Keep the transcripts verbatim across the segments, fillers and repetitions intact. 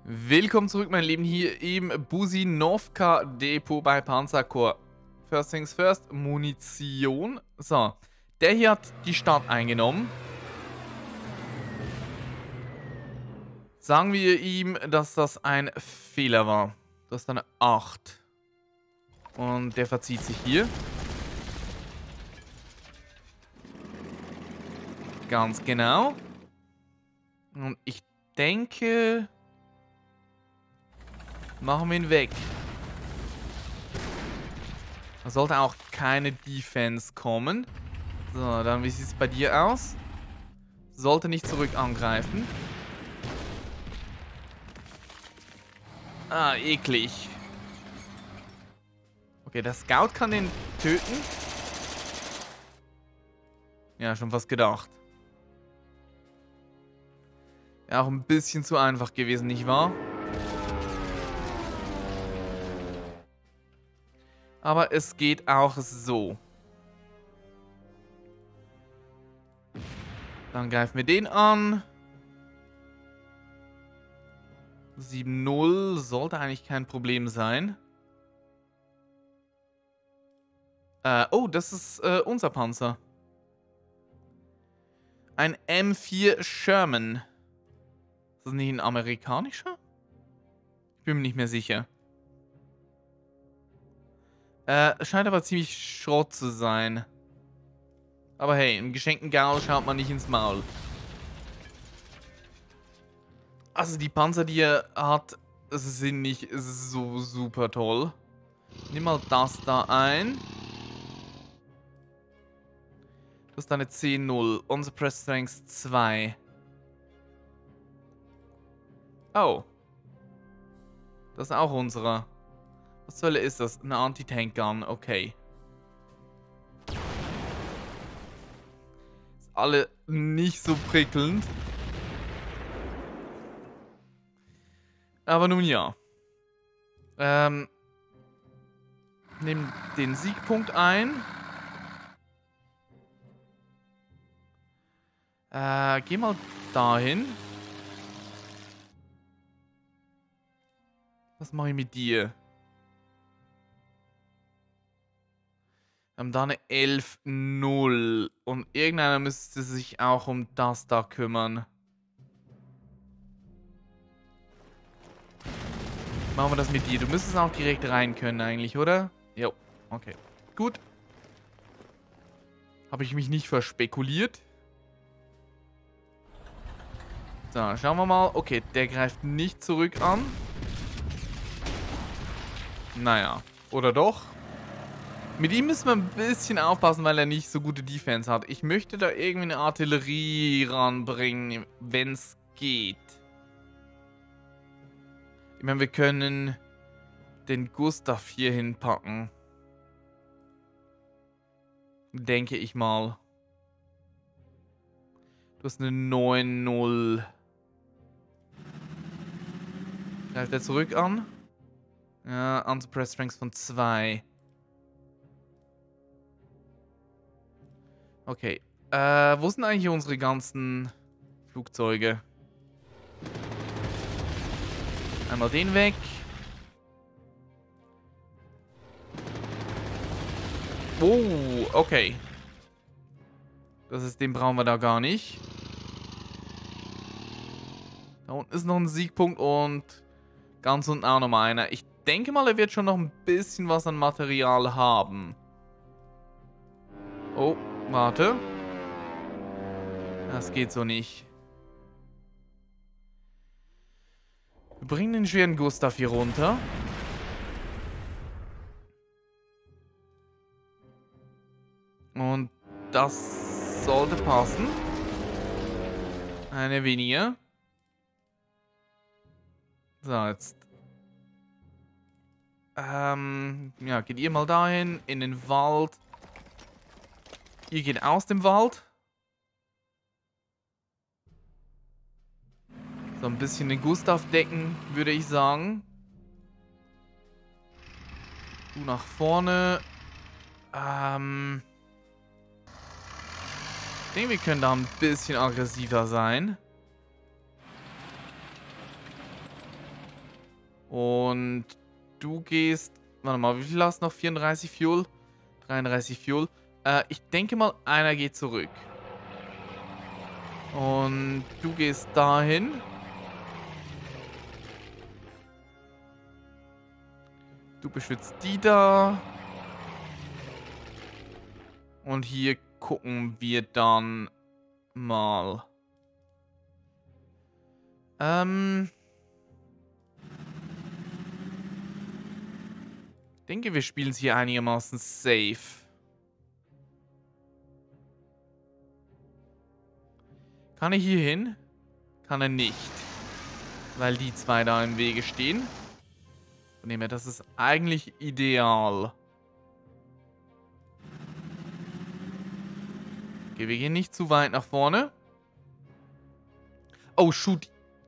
Willkommen zurück, mein Lieben, hier im Businovka Depot bei Panzerkorps. First things first, Munition. So, der hier hat die Stadt eingenommen. Sagen wir ihm, dass das ein Fehler war. Das ist eine acht. Und der verzieht sich hier. Ganz genau. Und ich denke... Machen wir ihn weg. Da sollte auch keine Defense kommen. So, dann wie sieht es bei dir aus? Sollte nicht zurück angreifen. Ah, eklig. Okay, der Scout kann den töten. Ja, schon fast gedacht. Ja, auch ein bisschen zu einfach gewesen, nicht wahr? Aber es geht auch so. Dann greifen wir den an. sieben null sollte eigentlich kein Problem sein. Äh, oh, das ist äh, unser Panzer. Ein M vier Sherman. Ist das nicht ein amerikanischer? Ich bin mir nicht mehr sicher. Äh, scheint aber ziemlich Schrott zu sein. Aber hey, im geschenkten Gaul schaut man nicht ins Maul. Also die Panzer, die er hat, sind nicht so super toll. Nimm mal das da ein. Das ist eine zehn null. Unser Press Strength zwei. Oh. Das ist auch unserer. Was zur Hölle ist das? Eine Anti-Tank-Gun. Okay. Ist alle nicht so prickelnd. Aber nun ja. Ähm. Nimm den Siegpunkt ein. Äh, geh mal dahin. Was mache ich mit dir? Wir haben da eine elf null. Und irgendeiner müsste sich auch um das da kümmern. Machen wir das mit dir. Du müsstest auch direkt rein können eigentlich, oder? Jo, okay. Gut. Habe ich mich nicht verspekuliert. So, schauen wir mal. Okay, der greift nicht zurück an. Naja, oder doch? Mit ihm müssen wir ein bisschen aufpassen, weil er nicht so gute Defense hat. Ich möchte da irgendwie eine Artillerie ranbringen, wenn es geht. Ich meine, wir können den Gustav hier hinpacken. Denke ich mal. Du hast eine neun null. Greift er zurück an? Ja, Anti-Press Strength von zwei. Okay. Äh, wo sind eigentlich unsere ganzen Flugzeuge? Einmal den weg. Oh, okay. Das ist, den brauchen wir da gar nicht. Da unten ist noch ein Siegpunkt und ganz unten auch nochmal einer. Ich denke mal, er wird schon noch ein bisschen was an Material haben. Oh, warte. Das geht so nicht. Wir bringen den schweren Gustav hier runter. Und das sollte passen. Eine weniger. So, jetzt. Ähm, ja, geht ihr mal dahin, in den Wald. Ihr geht aus dem Wald. So ein bisschen den Gustav decken, würde ich sagen. Du nach vorne. Ähm. Ich denke, wir können da ein bisschen aggressiver sein. Und du gehst... Warte mal, wie viel hast du noch? vierunddreißig Fuel? dreiunddreißig Fuel. Äh, ich denke mal, einer geht zurück. Und du gehst dahin. Du beschützt die da. Und hier gucken wir dann mal. Ähm. Ich denke, wir spielen es hier einigermaßen safe. Kann er hier hin? Kann er nicht. Weil die zwei da im Wege stehen. Von dem her, das ist eigentlich ideal. Okay, wir gehen nicht zu weit nach vorne. Oh, shoot.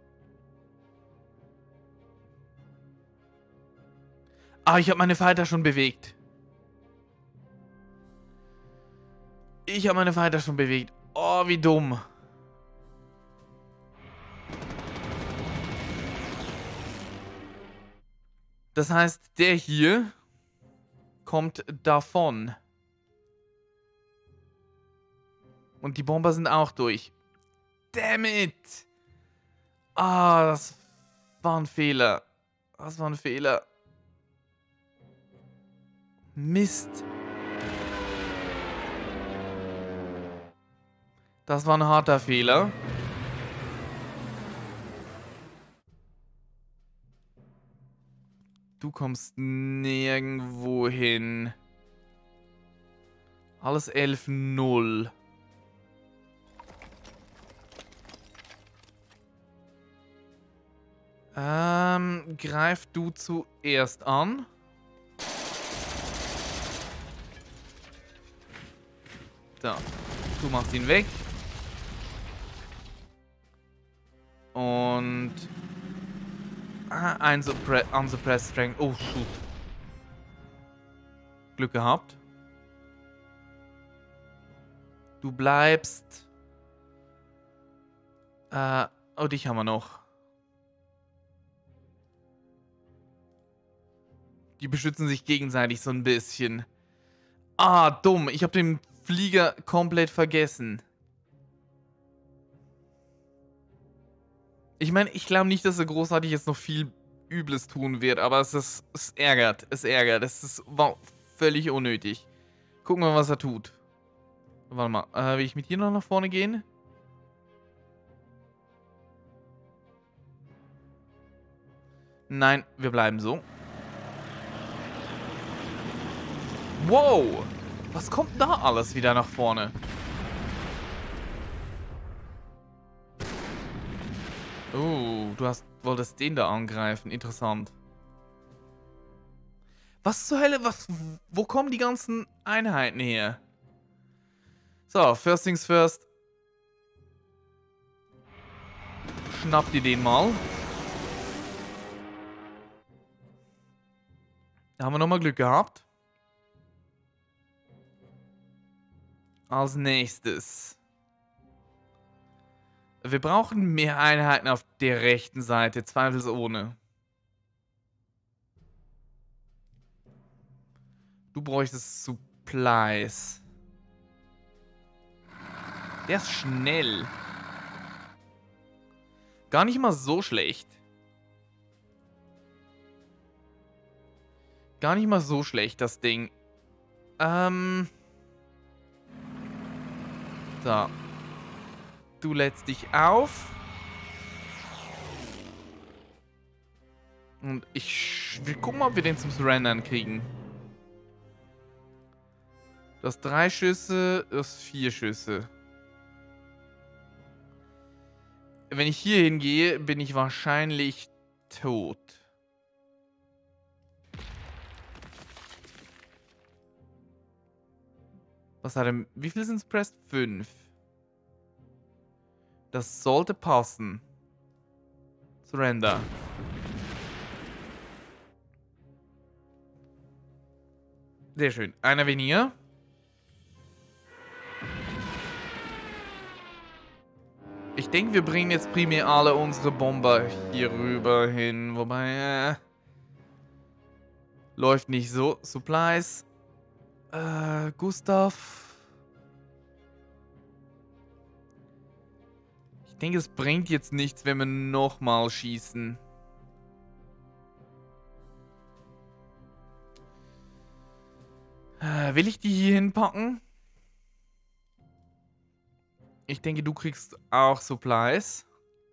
Ah, ich habe meine Fighter schon bewegt. Ich habe meine Fighter schon bewegt. Oh, wie dumm. Das heißt, der hier kommt davon. Und die Bomber sind auch durch. Damn it! Ah, das war ein Fehler. Das war ein Fehler. Mist. Das war ein harter Fehler. Du kommst nirgendwo hin. Alles elf null. Ähm, greif du zuerst an. So, du machst ihn weg. Und... Ah, ein Suppre Unsuppressed Strength. Oh, shoot. Glück gehabt. Du bleibst... Äh, oh, dich haben wir noch. Die beschützen sich gegenseitig so ein bisschen. Ah, dumm. Ich habe den Flieger komplett vergessen. Ich meine, ich glaube nicht, dass er großartig jetzt noch viel Übles tun wird, aber es, ist, es ärgert. Es ärgert. Es ist wow, völlig unnötig. Gucken wir mal, was er tut. Warte mal. Äh, will ich mit dir noch nach vorne gehen? Nein, wir bleiben so. Wow! Was kommt da alles wieder nach vorne? Oh, du hast, wolltest den da angreifen. Interessant. Was zur Hölle? Was, wo kommen die ganzen Einheiten her? So, first things first. Schnapp dir den mal. Da haben wir nochmal Glück gehabt. Als nächstes. Wir brauchen mehr Einheiten auf der rechten Seite, zweifelsohne. Du bräuchtest Supplies. Der ist schnell. Gar nicht mal so schlecht. Gar nicht mal so schlecht, das Ding. Ähm... So. Du lädst dich auf. Und ich will gucken, ob wir den zum Surrendern kriegen. Du hast drei Schüsse, du hast vier Schüsse. Wenn ich hier hingehe, bin ich wahrscheinlich tot. Was hat er? Wie viel sind es pressed? Fünf. Das sollte passen. Surrender. Sehr schön. Einer weniger. Ich denke, wir bringen jetzt primär alle unsere Bomber hier rüber hin. Wobei, äh, Läuft nicht so. Supplies. Äh, Gustav. Ich denke, es bringt jetzt nichts, wenn wir nochmal schießen. Äh, will ich die hier hinpacken? Ich denke, du kriegst auch Supplies.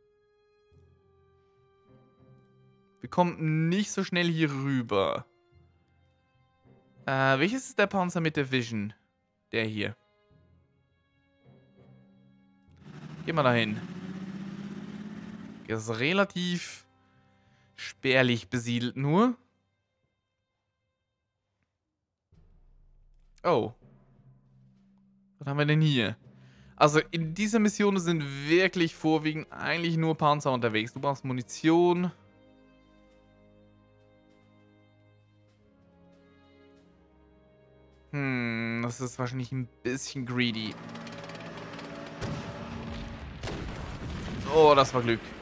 Wir kommen nicht so schnell hier rüber. Äh, welches ist der Panzer mit der Vision? Der hier. Geh mal dahin. Der ist relativ spärlich besiedelt nur. Oh. Was haben wir denn hier? Also in dieser Mission sind wirklich vorwiegend eigentlich nur Panzer unterwegs. Du brauchst Munition. Hm, das ist wahrscheinlich ein bisschen greedy. Oh, das war Glück.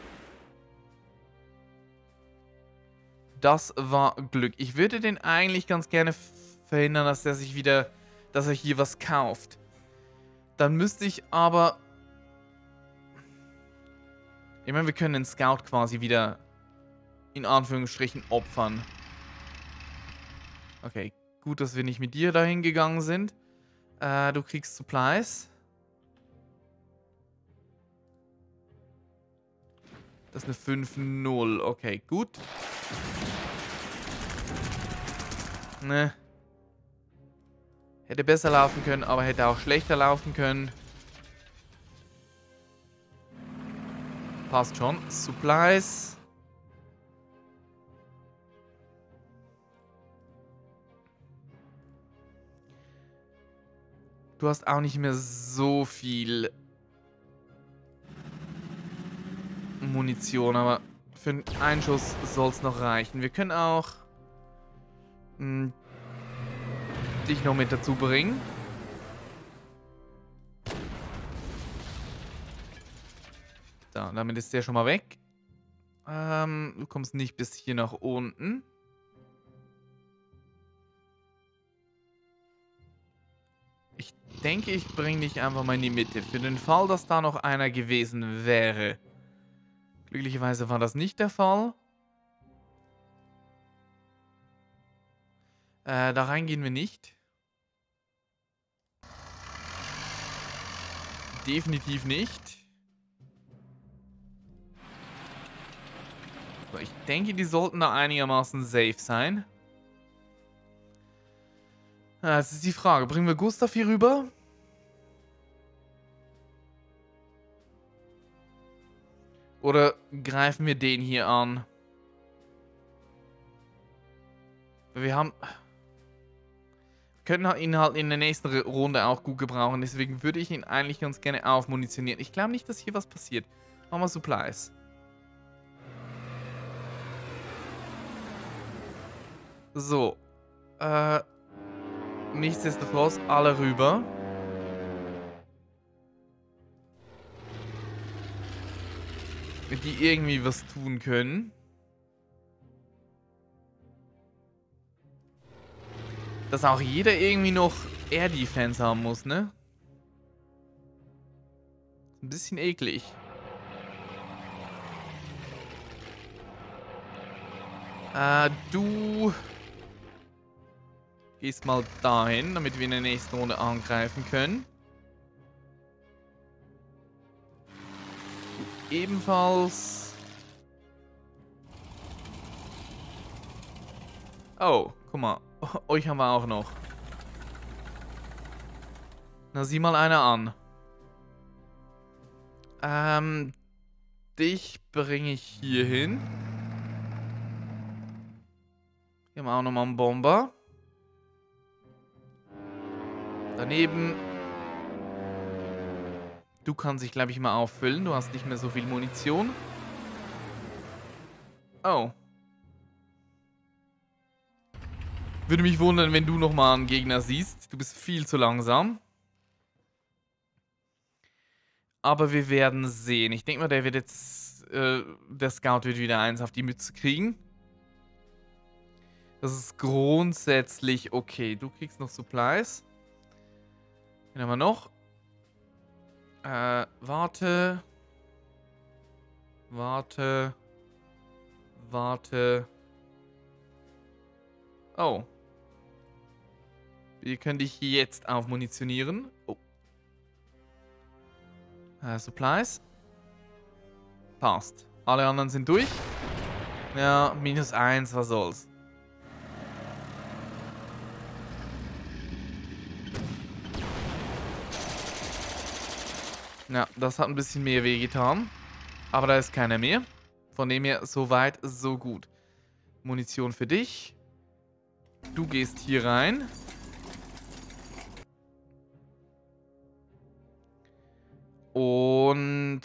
Das war Glück. Ich würde den eigentlich ganz gerne verhindern, dass er sich wieder, dass er hier was kauft. Dann müsste ich aber... Ich meine, wir können den Scout quasi wieder in Anführungsstrichen opfern. Okay, gut, dass wir nicht mit dir dahin gegangen sind. Äh, du kriegst Supplies. Das ist eine fünf null. Okay, gut. Ne. Hätte besser laufen können, aber hätte auch schlechter laufen können. Passt schon. Supplies. Du hast auch nicht mehr so viel Munition, aber für einen Schuss soll es noch reichen. Wir können auch mh, dich noch mit dazu bringen. Da, damit ist der schon mal weg. Ähm, du kommst nicht bis hier nach unten. Ich denke, ich bringe dich einfach mal in die Mitte. Für den Fall, dass da noch einer gewesen wäre. Glücklicherweise war das nicht der Fall. Äh, da rein gehen wir nicht. Definitiv nicht. So, ich denke, die sollten da einigermaßen safe sein. Ja, jetzt ist die Frage, bringen wir Gustav hier rüber? Oder greifen wir den hier an? Wir haben... Wir können ihn halt in der nächsten Runde auch gut gebrauchen. Deswegen würde ich ihn eigentlich ganz gerne aufmunitionieren. Ich glaube nicht, dass hier was passiert. Machen wir Supplies. So. Äh... Nichtsdestotrotz, alle rüber. Die irgendwie was tun können. Dass auch jeder irgendwie noch Air Defense haben muss, ne? Ein bisschen eklig. Äh, du... Gehst mal dahin, damit wir in der nächsten Runde angreifen können. Du ebenfalls. Oh, guck mal. Euch haben wir auch noch. Na, sieh mal einer an. Ähm, dich bringe ich hier hin. Hier haben wir auch nochmal einen Bomber. Daneben. Du kannst dich, glaube ich, mal auffüllen. Du hast nicht mehr so viel Munition. Oh. Würde mich wundern, wenn du nochmal einen Gegner siehst. Du bist viel zu langsam. Aber wir werden sehen. Ich denke mal, der wird jetzt... Äh, der Scout wird wieder eins auf die Mütze kriegen. Das ist grundsätzlich okay. Du kriegst noch Supplies. Den haben wir noch. Äh, warte. Warte. Warte. Oh. Wir können dich jetzt aufmunitionieren. Oh. Äh, Supplies. Passt. Alle anderen sind durch. Ja, minus eins, was soll's. Ja, das hat ein bisschen mehr wehgetan. Aber da ist keiner mehr. Von dem her, so weit, so gut. Munition für dich. Du gehst hier rein. Und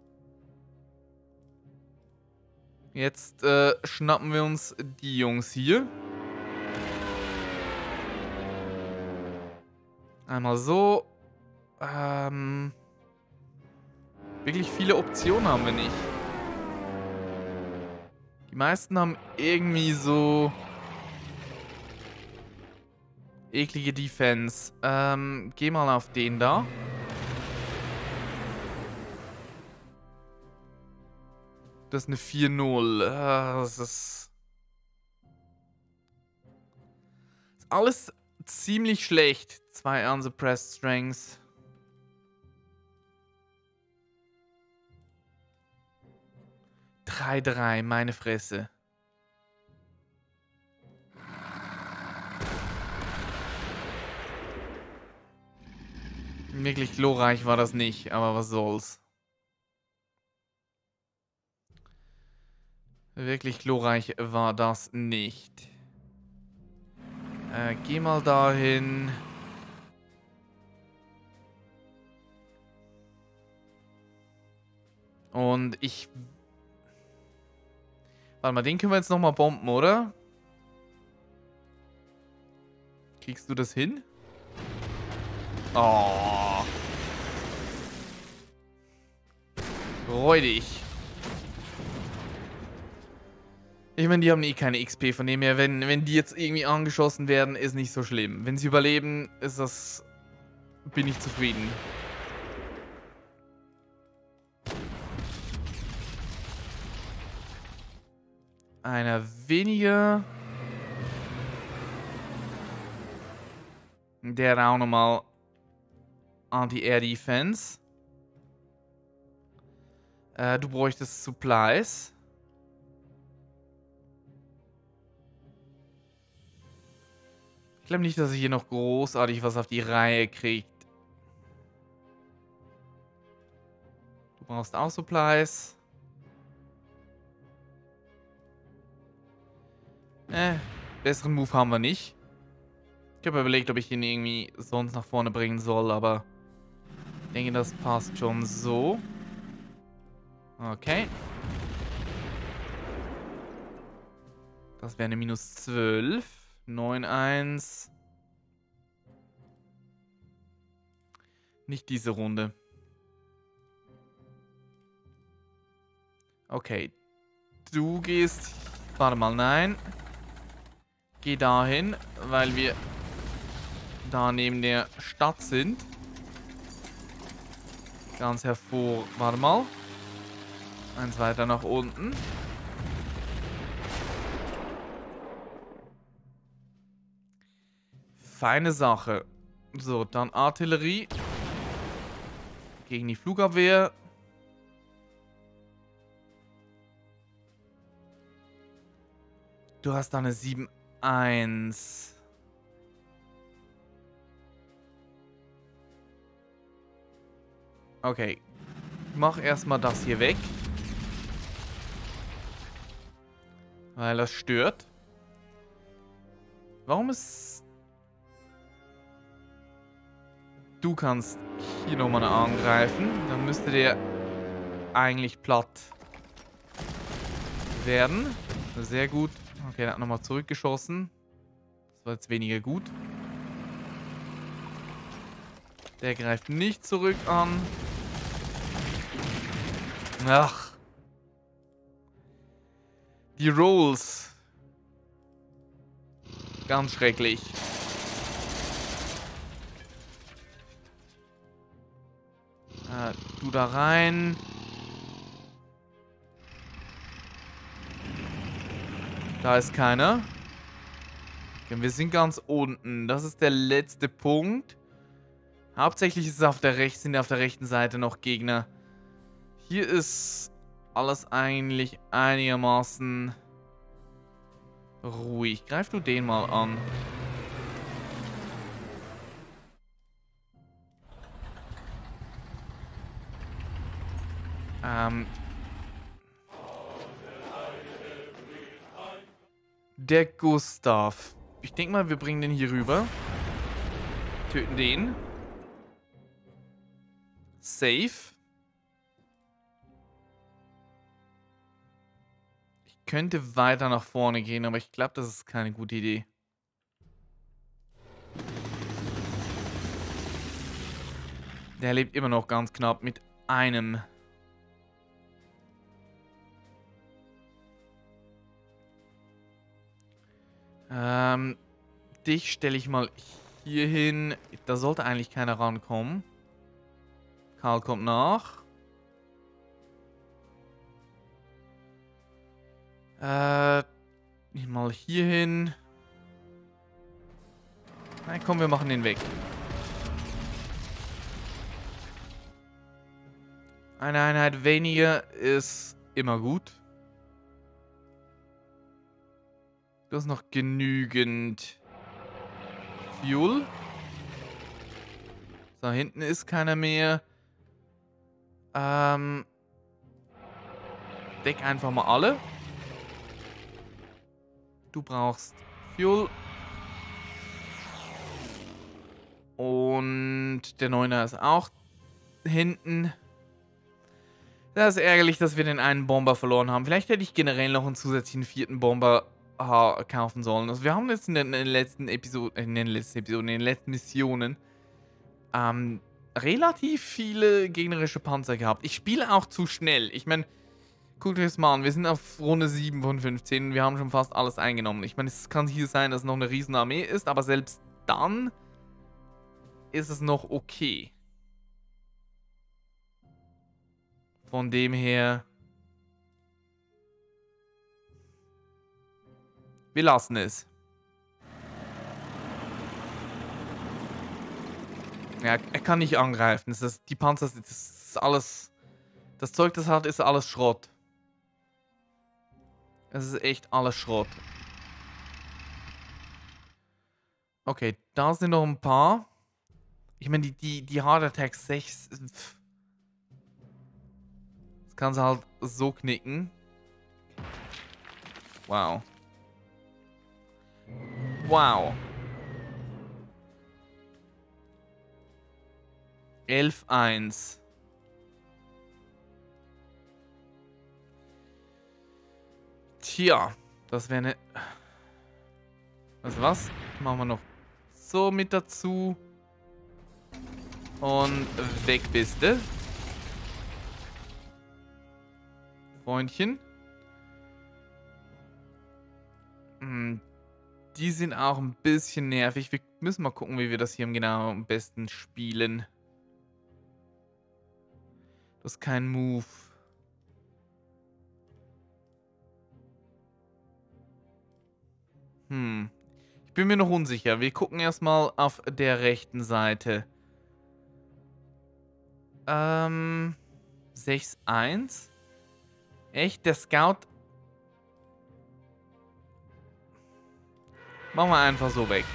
jetzt äh, schnappen wir uns die Jungs hier. Einmal so. Ähm, wirklich viele Optionen haben wir nicht. Die meisten haben irgendwie so eklige Defense. Ähm, geh mal auf den da. Das ist eine vier null. Das ist, ist alles ziemlich schlecht. Zwei Unsuppressed Strengths. drei drei, meine Fresse. Wirklich glorreich war das nicht, aber was soll's. Wirklich glorreich war das nicht. Äh, geh mal dahin. Und ich... Warte mal, den können wir jetzt nochmal bomben, oder? Kriegst du das hin? Oh. Räudig. Ich meine, die haben eh keine X P, von dem her, wenn, wenn die jetzt irgendwie angeschossen werden, ist nicht so schlimm. Wenn sie überleben, ist das... bin ich zufrieden. Einer weniger. Der hat auch nochmal Anti-Air-Defense. Äh, du bräuchtest Supplies. Ich glaube nicht, dass ich hier noch großartig was auf die Reihe kriegt. Du brauchst auch Supplies. Äh, besseren Move haben wir nicht. Ich habe überlegt, ob ich ihn irgendwie sonst nach vorne bringen soll, aber ich denke, das passt schon so. Okay. Das wäre eine minus zwölf. neun eins. Nicht diese Runde. Okay. Du gehst... Warte mal, nein. Geh dahin, weil wir da neben der Stadt sind. Ganz hervor... Warte mal. Eins weiter nach unten. Feine Sache. So, dann Artillerie. Gegen die Flugabwehr. Du hast da eine sieben eins. Okay. Mach erstmal das hier weg. Weil das stört. Warum ist... Du kannst hier nochmal angreifen. Dann müsste der eigentlich platt werden. Sehr gut. Okay, er hat nochmal zurückgeschossen. Das war jetzt weniger gut. Der greift nicht zurück an. Ach. Die Rolls. Ganz schrecklich. Äh, du da rein. Da ist keiner. Okay, wir sind ganz unten. Das ist der letzte Punkt. Hauptsächlich ist es auf der rechten, sind auf der rechten Seite noch Gegner. Hier ist alles eigentlich einigermaßen ruhig. Greif du den mal an. Ähm. Der Gustav. Ich denke mal, wir bringen den hier rüber. Töten den. Safe. Ich könnte weiter nach vorne gehen, aber ich glaube, das ist keine gute Idee. Der lebt immer noch ganz knapp mit einem. Ähm, dich stelle ich mal hier hin. Da sollte eigentlich keiner rankommen. Karl kommt nach. Äh, ich mal hier hin. Nein, komm, wir machen den weg. Eine Einheit weniger ist immer gut. Du hast noch genügend Fuel. Da hinten ist keiner mehr. Ähm, deck einfach mal alle. Du brauchst Fuel. Und der Neuner ist auch hinten. Das ist ärgerlich, dass wir den einen Bomber verloren haben. Vielleicht hätte ich generell noch einen zusätzlichen vierten Bomber ha kaufen sollen. Also wir haben jetzt in den, in den letzten Episoden, in den letzten Episoden, in den letzten Missionen ähm, relativ viele gegnerische Panzer gehabt. Ich spiele auch zu schnell. Ich meine, guckt euch das mal an. Wir sind auf Runde sieben von fünfzehn und wir haben schon fast alles eingenommen. Ich meine, es kann hier sein, dass es noch eine riesen Armee ist, aber selbst dann ist es noch okay. Von dem her... Wir lassen es. Ja, er kann nicht angreifen. Das ist, die Panzer, das ist alles... Das Zeug, das hat, ist alles Schrott. Es ist echt alles Schrott. Okay, da sind noch ein paar. Ich meine, die, die, die Hard Attack sechs... Das kann sie halt so knicken. Wow. Wow. elf eins. Tja, das wäre eine... Also was? Machen wir noch so mit dazu. Und weg bist du. Freundchen. Hm, die sind auch ein bisschen nervig. Wir müssen mal gucken, wie wir das hier genau am besten spielen. Das ist kein Move. Hm. Ich bin mir noch unsicher. Wir gucken erstmal auf der rechten Seite. Ähm. sechs eins. Echt? Der Scout. Machen wir einfach so weg.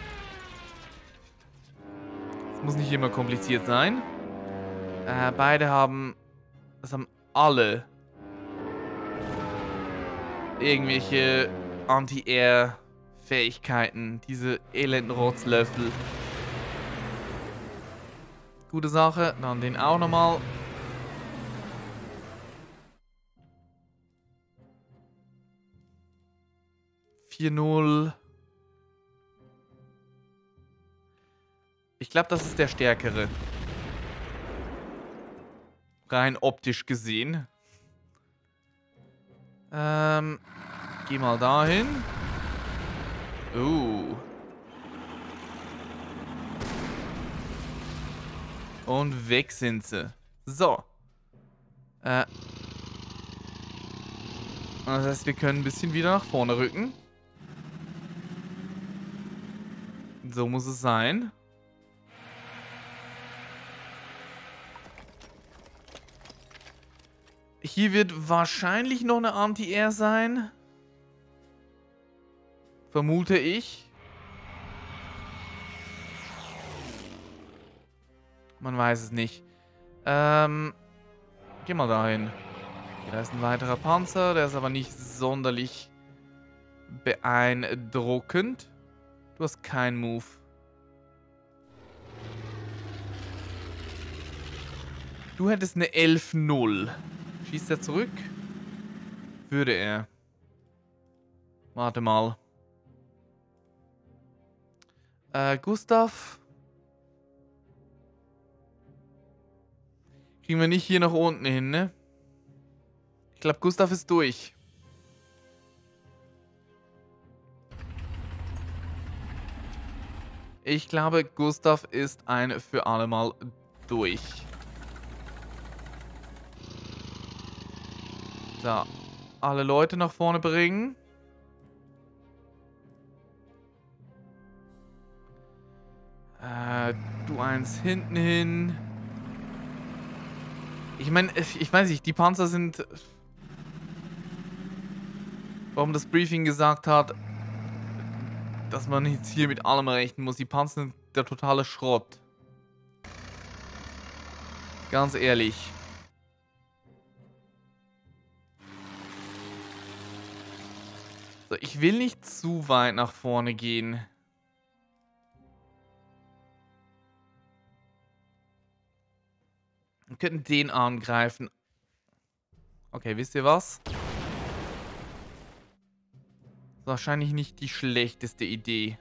Es muss nicht immer kompliziert sein. Äh, beide haben... Das haben alle... irgendwelche Anti-Air-Fähigkeiten. Diese elenden Rotzlöffel. Gute Sache. Dann den auch nochmal. vier null. Ich glaube, das ist der stärkere. Rein optisch gesehen. Ähm, geh mal dahin. Uh. Und weg sind sie. So. Äh. Das heißt, wir können ein bisschen wieder nach vorne rücken. So muss es sein. Hier wird wahrscheinlich noch eine Anti-Air sein. Vermute ich. Man weiß es nicht. Ähm, geh mal dahin. Okay, da ist ein weiterer Panzer, der ist aber nicht sonderlich beeindruckend. Du hast keinen Move. Du hättest eine elf null. Schießt er zurück? Würde er. Warte mal. Äh, Gustav. Kriegen wir nicht hier nach unten hin, ne? Ich glaube, Gustav ist durch. Ich glaube, Gustav ist ein für alle Mal durch. So. Alle Leute nach vorne bringen. Äh, du eins hinten hin. Ich meine, ich weiß nicht, die Panzer sind... Warum das Briefing gesagt hat, dass man jetzt hier mit allem rechnen muss. Die Panzer sind der totale Schrott. Ganz ehrlich. So, ich will nicht zu weit nach vorne gehen. Wir könnten den angreifen. Okay, wisst ihr was? Wahrscheinlich nicht die schlechteste Idee.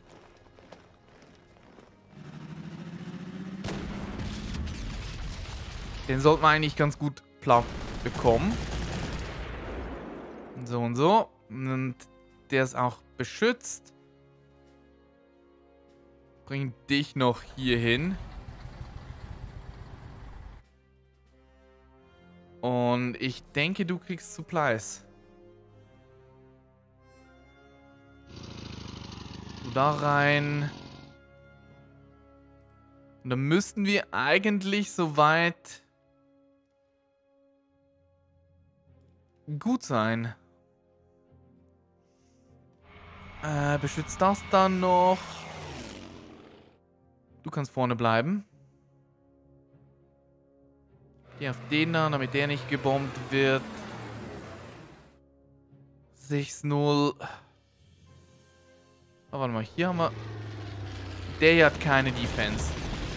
Den sollten wir eigentlich ganz gut platt bekommen. So und so. Und der ist auch beschützt. Bring dich noch hier hin. Und ich denke, du kriegst Supplies. Du da rein. Und dann müssten wir eigentlich soweit gut sein. Äh, beschützt das dann noch. Du kannst vorne bleiben. Geh auf den da, damit der nicht gebombt wird. sechs null. Oh, warte mal, hier haben wir... Der hier hat keine Defense.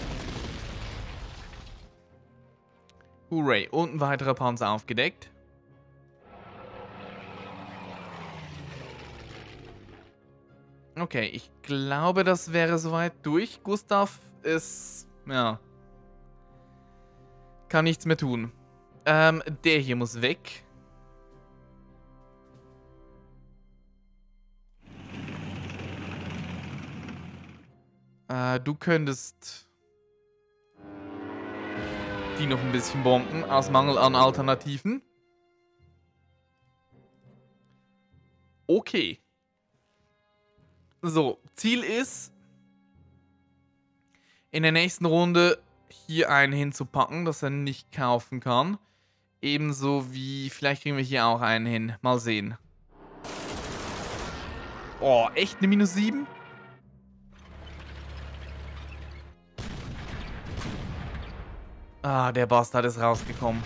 Hooray. Und ein weiterer Panzer aufgedeckt. Okay, ich glaube, das wäre soweit durch. Gustav ist... Ja. Kann nichts mehr tun. Ähm, der hier muss weg. Äh, du könntest... die noch ein bisschen bomben, aus Mangel an Alternativen. Okay. So, Ziel ist, in der nächsten Runde hier einen hinzupacken, dass er nicht kaufen kann. Ebenso wie, vielleicht kriegen wir hier auch einen hin. Mal sehen. Oh, echt eine minus sieben? Ah, der Bastard ist rausgekommen.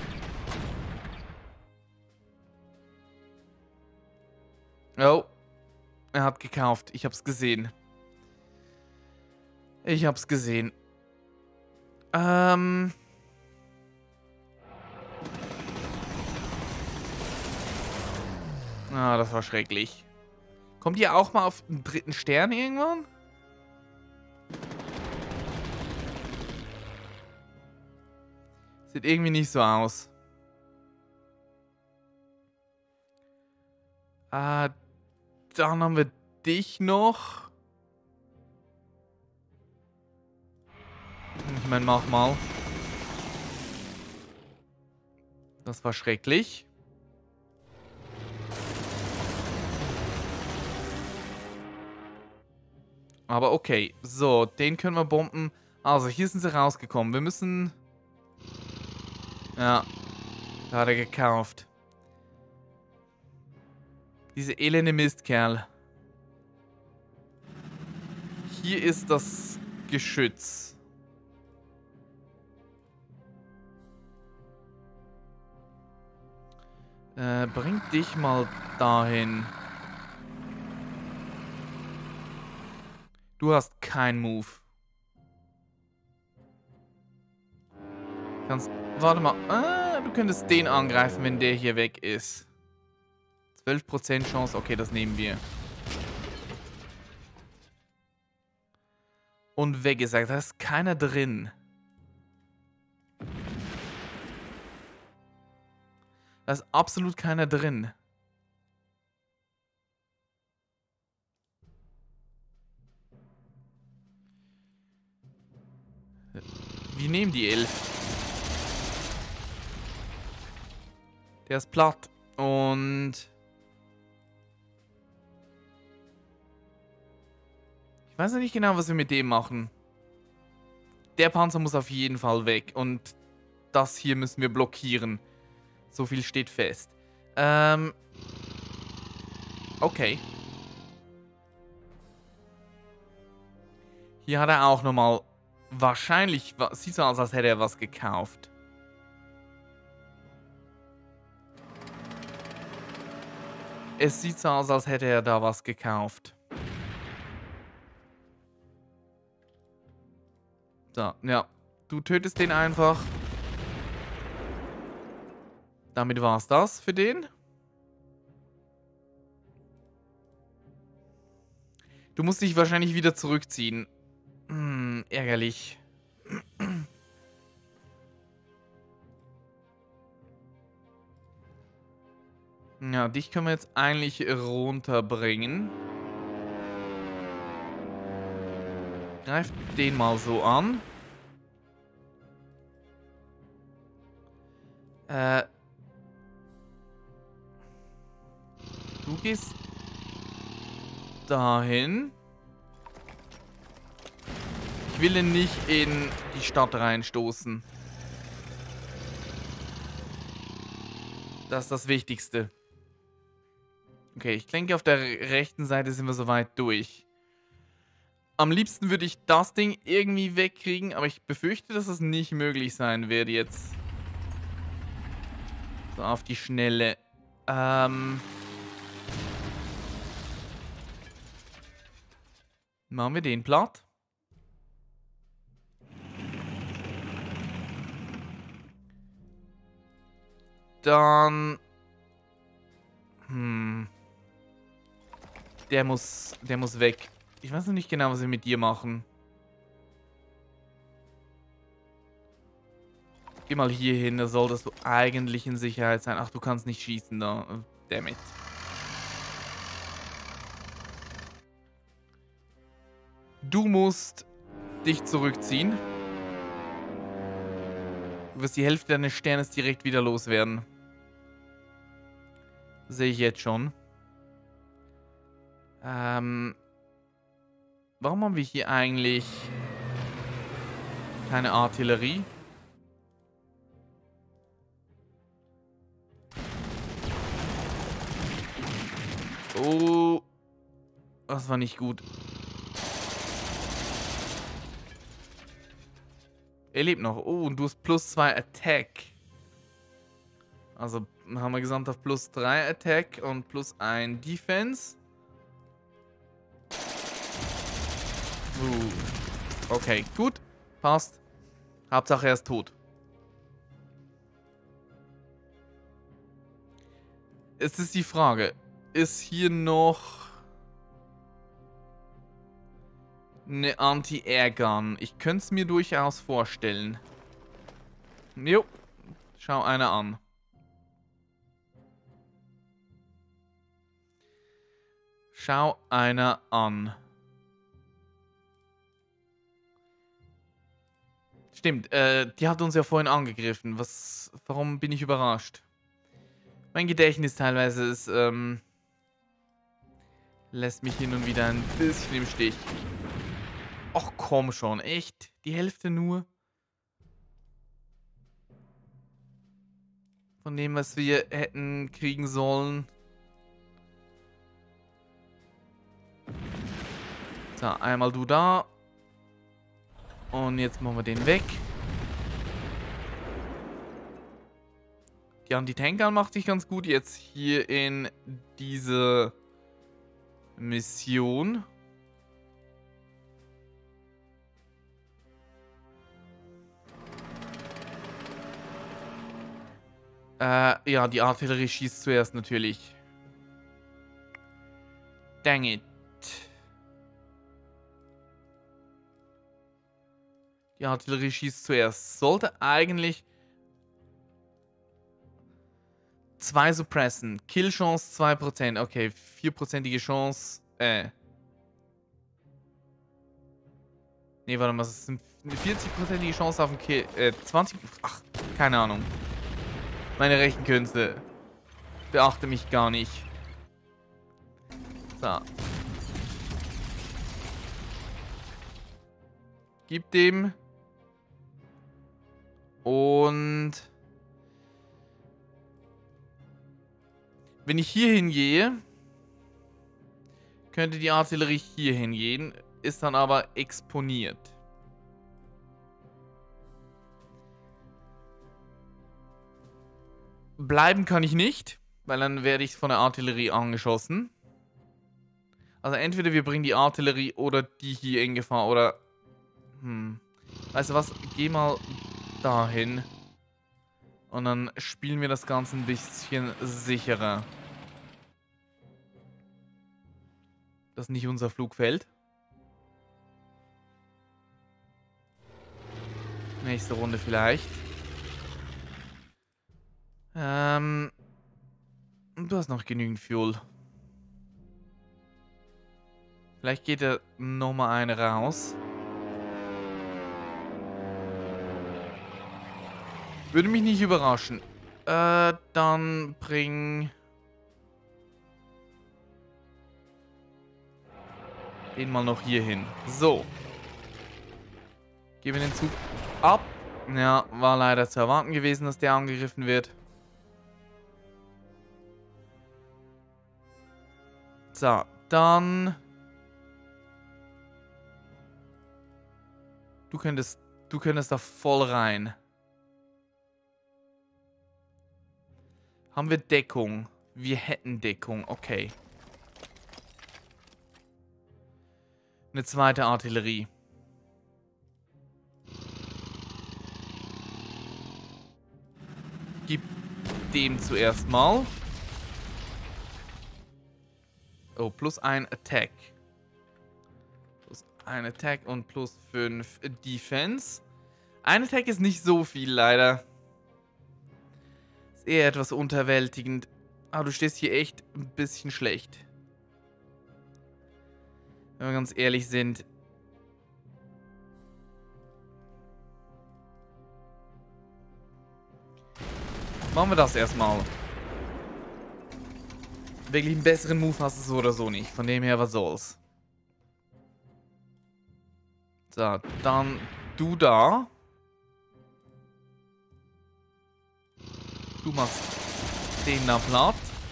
Oh. Er hat gekauft. Ich hab's gesehen. Ich hab's gesehen. Ähm. Ah, das war schrecklich. Kommt ihr auch mal auf den dritten Stern irgendwann? Sieht irgendwie nicht so aus. Ah, dann haben wir dich noch. Ich meine, mach mal. Das war schrecklich. Aber okay. So, den können wir bomben. Also, hier sind sie rausgekommen. Wir müssen... Ja. Da hat er gekauft. Diese elende Mistkerl. Hier ist das Geschütz. Äh, bring dich mal dahin. Du hast keinen Move. Kannst... Warte mal. Ah, du könntest den angreifen, wenn der hier weg ist. zwölf Prozent Chance. Okay, das nehmen wir. Und weg ist er. Da ist keiner drin. Da ist absolut keiner drin. Wir nehmen die elf. Der ist platt. Und... Ich weiß ja nicht genau, was wir mit dem machen. Der Panzer muss auf jeden Fall weg. Und das hier müssen wir blockieren. So viel steht fest. Ähm... Okay. Hier hat er auch nochmal... Wahrscheinlich... Sieht so aus, als hätte er was gekauft. Es sieht so aus, als hätte er da was gekauft. So, ja. Du tötest den einfach. Damit war es das für den. Du musst dich wahrscheinlich wieder zurückziehen. Hm, ärgerlich. Ja, dich können wir jetzt eigentlich runterbringen. Greif den mal so an. Äh. Du gehst dahin. Ich will ihn nicht in die Stadt reinstoßen. Das ist das Wichtigste. Okay, ich denke, auf der rechten Seite sind wir soweit durch. Am liebsten würde ich das Ding irgendwie wegkriegen, aber ich befürchte, dass es nicht möglich sein wird jetzt. So, auf die Schnelle. Ähm... Machen wir den platt. Dann... Hm... Der muss, der muss weg. Ich weiß noch nicht genau, was wir mit dir machen. Geh mal hier hin, da solltest du eigentlich in Sicherheit sein. Ach, du kannst nicht schießen da. Dammit. Du musst dich zurückziehen. Du wirst die Hälfte deines Sternes direkt wieder loswerden. Sehe ich jetzt schon. Ähm... Warum haben wir hier eigentlich keine Artillerie? Oh, das war nicht gut. Er lebt noch. Oh, und du hast plus zwei Attack. Also haben wir gesamt auf plus drei Attack und plus ein Defense. Uh. Okay, gut. Passt. Hauptsache er ist tot. Es ist die Frage. Ist hier noch eine Anti-Air-Gun? Ich könnte es mir durchaus vorstellen. Jo. Schau einer an. Schau einer an. Stimmt, äh, die hat uns ja vorhin angegriffen. Was, warum bin ich überrascht? Mein Gedächtnis teilweise ist, ähm, lässt mich hin und wieder ein bisschen im Stich. Ach komm schon, echt? Die Hälfte nur? Von dem, was wir hätten kriegen sollen. So, einmal du da. Und jetzt machen wir den weg. Die Anti-Tank-Gun macht sich ganz gut. Jetzt hier in diese Mission. Äh, ja, die Artillerie schießt zuerst natürlich. Dang it. Die Artillerie schießt zuerst. Sollte eigentlich zwei suppressen. Killchance zwei Prozent. Okay, vier Prozentige Chance. Äh. Nee, warte mal. Das ist eine vierzig Prozentige Chance auf den Kill. Äh, zwanzig. Ach, keine Ahnung. Meine Rechenkünste. Beachte mich gar nicht. So. Gib dem. Und wenn ich hier hingehe, könnte die Artillerie hier hingehen, ist dann aber exponiert. Bleiben kann ich nicht, weil dann werde ich von der Artillerie angeschossen. Also entweder wir bringen die Artillerie oder die hier in Gefahr oder... Hm. Weißt du was? Geh mal dahin. Und dann spielen wir das Ganze ein bisschen sicherer. Das ist nicht unser Flugfeld. Nächste Runde vielleicht. Ähm... Du hast noch genügend Fuel. Vielleicht geht da nochmal eine raus. Würde mich nicht überraschen. Äh, dann bring... den mal noch hier hin. So. Geben wir den Zug ab. Ja, war leider zu erwarten gewesen, dass der angegriffen wird. So, dann... Du könntest... Du könntest da voll rein. Haben wir Deckung? Wir hätten Deckung, okay. Eine zweite Artillerie. Gib dem zuerst mal. Oh, plus ein Attack. Plus ein Attack und plus fünf Defense. Ein Attack ist nicht so viel, leider. Ist eher etwas unterwältigend. Aber du stehst hier echt ein bisschen schlecht. Wenn wir ganz ehrlich sind. Machen wir das erstmal. Wirklich einen besseren Move hast du so oder so nicht. Von dem her, was soll's. So, dann du da. Du machst den da platt.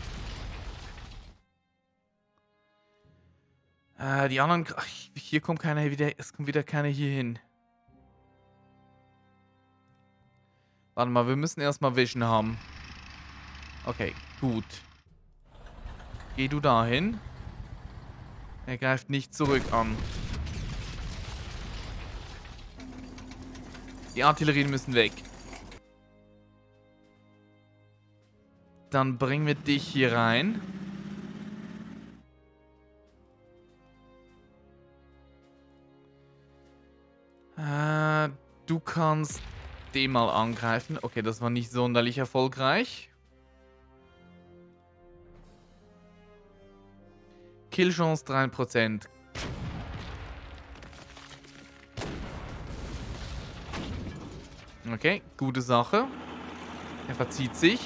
Äh, die anderen... Ach, hier kommt keiner wieder... Es kommt wieder keiner hier hin. Warte mal, wir müssen erstmal Vision haben. Okay, gut. Geh du dahin. Er greift nicht zurück an. Die Artillerien müssen weg. Dann bringen wir dich hier rein. Äh, du kannst den mal angreifen. Okay, das war nicht sonderlich erfolgreich. Killchance drei Prozent. Okay, gute Sache. Er verzieht sich.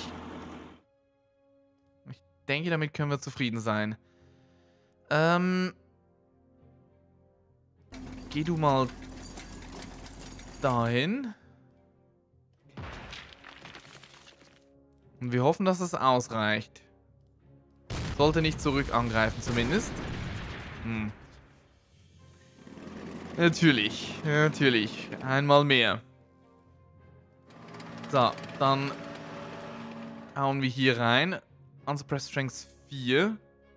Ich denke, damit können wir zufrieden sein. Ähm... Geh du mal dahin. Und wir hoffen, dass es ausreicht. Sollte nicht zurück angreifen, zumindest. Hm. Natürlich, natürlich. Einmal mehr. So, dann hauen wir hier rein. Unsuppressed Strength vier.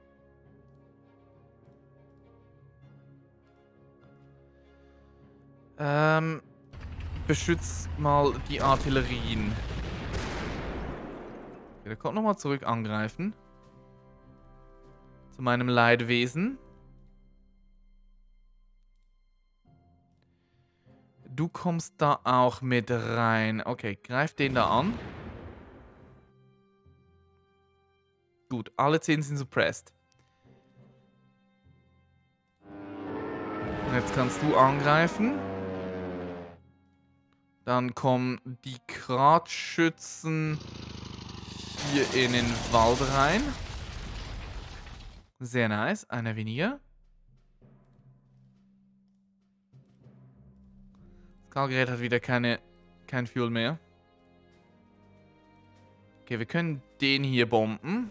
Ähm, beschützt mal die Artillerien. Okay, der kommt nochmal zurück angreifen. Zu meinem Leidwesen. Du kommst da auch mit rein. Okay, greif den da an. Gut, alle zehn sind suppressed. Jetzt kannst du angreifen. Dann kommen die Gradschützen hier in den Wald rein. Sehr nice. Einer weniger. Das Skalgerät hat wieder keine, kein Fuel mehr. Okay, wir können den hier bomben.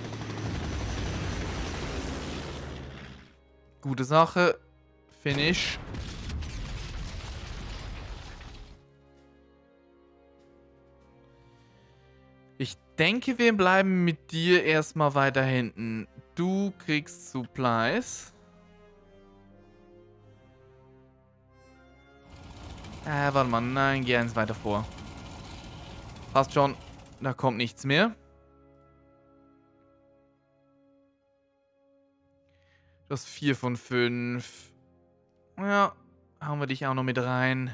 Gute Sache. Finish. Ich denke, wir bleiben mit dir erstmal weiter hinten. Du kriegst Supplies. Äh, warte mal. Nein, geh eins weiter vor. Passt schon. Da kommt nichts mehr. Das vier von fünf. Ja, hauen wir dich auch noch mit rein.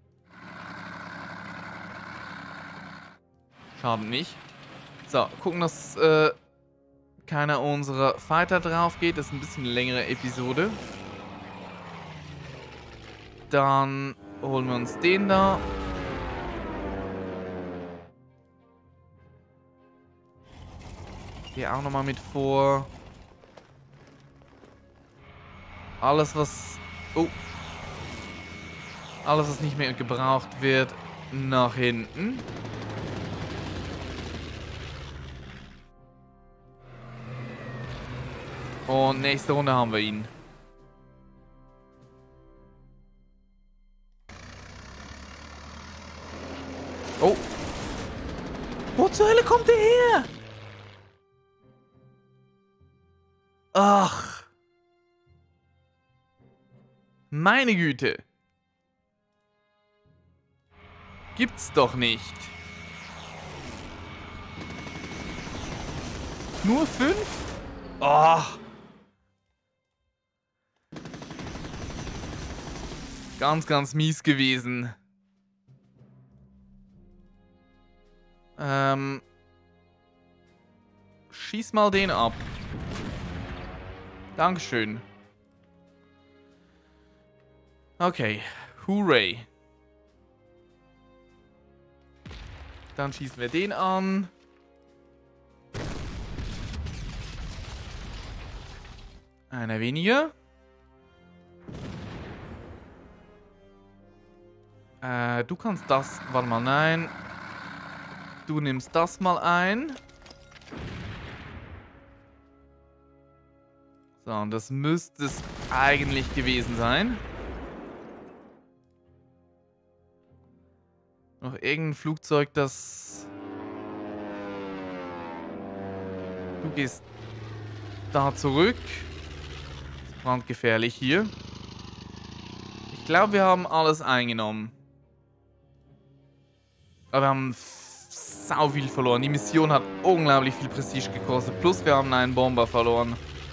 Schaden nicht. So, gucken, dass äh, keiner unserer Fighter drauf geht. Das ist ein bisschen eine längere Episode. Dann holen wir uns den da. Geh auch nochmal mit vor. Alles, was... Oh. Alles, was nicht mehr gebraucht wird, nach hinten. Und nächste Runde haben wir ihn. Oh. Wo zur Hölle kommt der her? Ach. Meine Güte. Gibt's doch nicht. Nur fünf? Oh. Ganz, ganz mies gewesen. Ähm. Schieß mal den ab. Dankeschön. Okay. Hooray. Dann schießen wir den an. Einer weniger. Äh, du kannst das... Warte mal, nein. Du nimmst das mal ein. So, und das müsste es eigentlich gewesen sein. Noch irgendein Flugzeug, das... Du gehst da zurück. Ist brandgefährlich hier. Ich glaube, wir haben alles eingenommen. Aber wir haben sau viel verloren. Die Mission hat unglaublich viel Prestige gekostet. Plus wir haben einen Bomber verloren.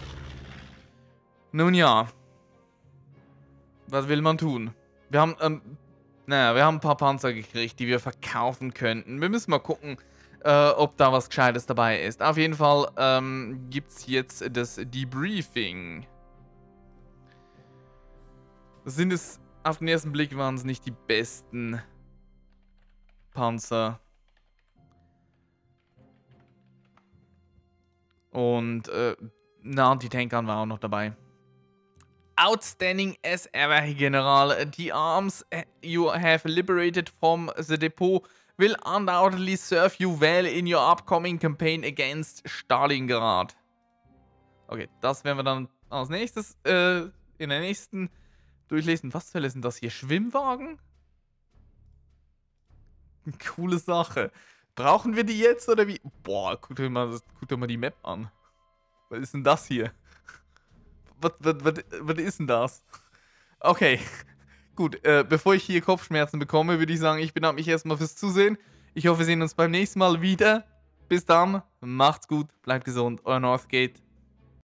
Nun ja. Was will man tun? Wir haben, ähm, naja, wir haben ein paar Panzer gekriegt, die wir verkaufen könnten. Wir müssen mal gucken, äh, ob da was Gescheites dabei ist. Auf jeden Fall ähm, gibt es jetzt das Debriefing. Sind es, auf den ersten Blick waren es nicht die besten Panzer. Und äh, na, Anti-Tank-Gun war auch noch dabei. Outstanding as ever, General. The arms you have liberated from the depot will undoubtedly serve you well in your upcoming campaign against Stalingrad. Okay, das werden wir dann als nächstes äh, in der nächsten durchlesen. Was zur Hölle ist denn das hier? Schwimmwagen? Coole Sache. Brauchen wir die jetzt oder wie? Boah, guck dir mal, guck dir mal die Map an. Was ist denn das hier? Was, was, was, was ist denn das? Okay, gut. Äh, bevor ich hier Kopfschmerzen bekomme, würde ich sagen, ich bedanke mich erstmal fürs Zusehen. Ich hoffe, wir sehen uns beim nächsten Mal wieder. Bis dann, macht's gut, bleibt gesund, euer Northgate.